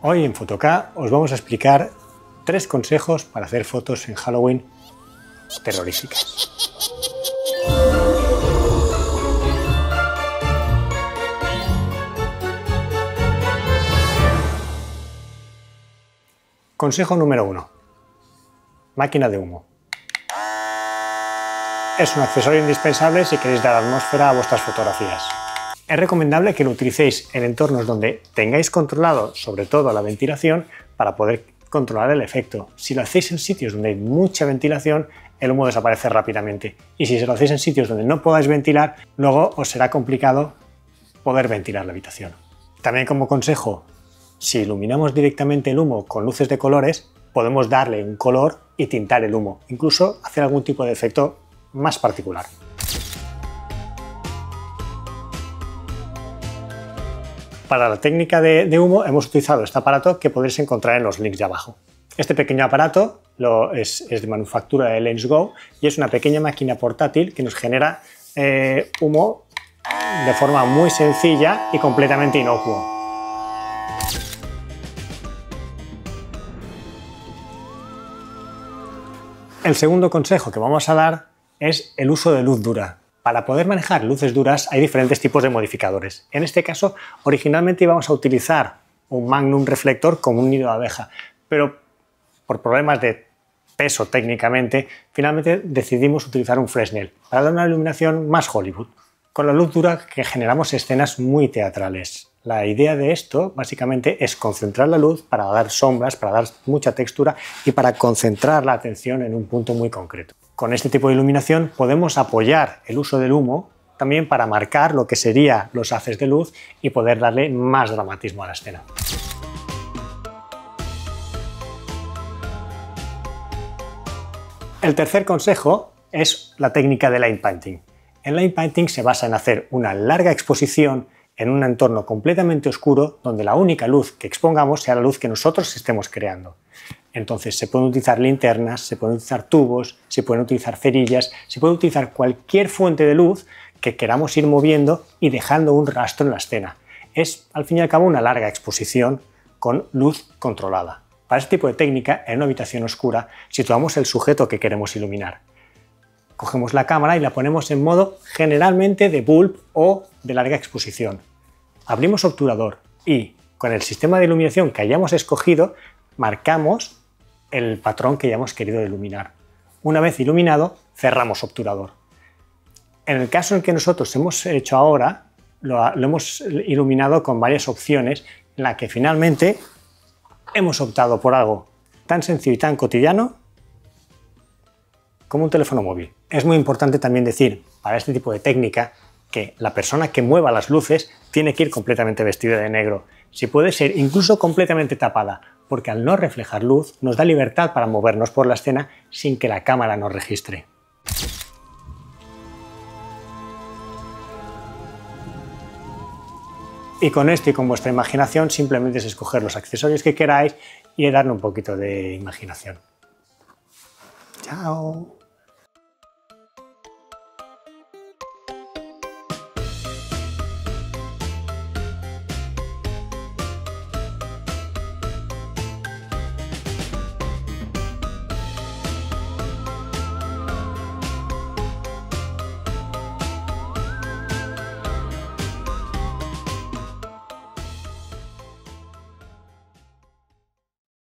Hoy en Fotoca os vamos a explicar 3 consejos para hacer fotos en Halloween terroríficas. Consejo número 1. Máquina de humo. Es un accesorio indispensable si queréis dar atmósfera a vuestras fotografías. Es recomendable que lo utilicéis en entornos donde tengáis controlado sobre todo la ventilación para poder controlar el efecto. Si lo hacéis en sitios donde hay mucha ventilación, el humo desaparece rápidamente. Y si lo hacéis en sitios donde no podáis ventilar, luego os será complicado poder ventilar la habitación. También como consejo, si iluminamos directamente el humo con luces de colores, podemos darle un color y tintar el humo, incluso hacer algún tipo de efecto más particular. Para la técnica de humo hemos utilizado este aparato que podéis encontrar en los links de abajo. Este pequeño aparato es de manufactura de LensGo y es una pequeña máquina portátil que nos genera humo de forma muy sencilla y completamente inocuo. El segundo consejo que vamos a dar es el uso de luz dura. Para poder manejar luces duras hay diferentes tipos de modificadores. En este caso, originalmente íbamos a utilizar un Magnum reflector como un nido de abeja, pero por problemas de peso técnicamente, finalmente decidimos utilizar un Fresnel para dar una iluminación más Hollywood. Con la luz dura que generamos escenas muy teatrales. La idea de esto básicamente es concentrar la luz para dar sombras, para dar mucha textura y para concentrar la atención en un punto muy concreto. Con este tipo de iluminación podemos apoyar el uso del humo también para marcar lo que serían los haces de luz y poder darle más dramatismo a la escena. El tercer consejo es la técnica de line painting. El line painting se basa en hacer una larga exposición en un entorno completamente oscuro donde la única luz que expongamos sea la luz que nosotros estemos creando. Entonces se pueden utilizar linternas, se pueden utilizar tubos, se pueden utilizar cerillas, se puede utilizar cualquier fuente de luz que queramos ir moviendo y dejando un rastro en la escena. Es al fin y al cabo una larga exposición con luz controlada. Para este tipo de técnica, en una habitación oscura, situamos el sujeto que queremos iluminar. Cogemos la cámara y la ponemos en modo generalmente de bulb o de larga exposición. Abrimos obturador y con el sistema de iluminación que hayamos escogido marcamos el patrón que hayamos querido iluminar. Una vez iluminado, cerramos obturador. En el caso en que nosotros hemos hecho ahora, lo hemos iluminado con varias opciones en la que finalmente hemos optado por algo tan sencillo y tan cotidiano como un teléfono móvil. Es muy importante también decir, para este tipo de técnica, que la persona que mueva las luces tiene que ir completamente vestida de negro. Si puede ser incluso completamente tapada, porque al no reflejar luz nos da libertad para movernos por la escena sin que la cámara nos registre. Y con esto y con vuestra imaginación simplemente es escoger los accesorios que queráis y darle un poquito de imaginación. ¡Chao!